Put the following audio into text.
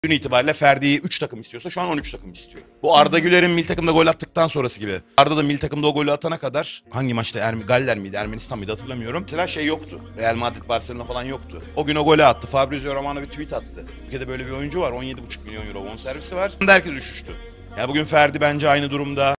Dün itibariyle Ferdi'yi 3 takım istiyorsa şu an 13 takım istiyor. Bu Arda Güler'in milli takımda gol attıktan sonrası gibi. Arda da milli takımda o golü atana kadar hangi maçta Galler miydi, Ermenistan mıydı hatırlamıyorum. Mesela şey yoktu. Real Madrid, Barcelona falan yoktu. O gün o golü attı. Fabrizio Romano bir tweet attı. Ülkede böyle bir oyuncu var. 17,5 milyon euro bonservisi var. Herkes üşüştü. Yani bugün Ferdi bence aynı durumda.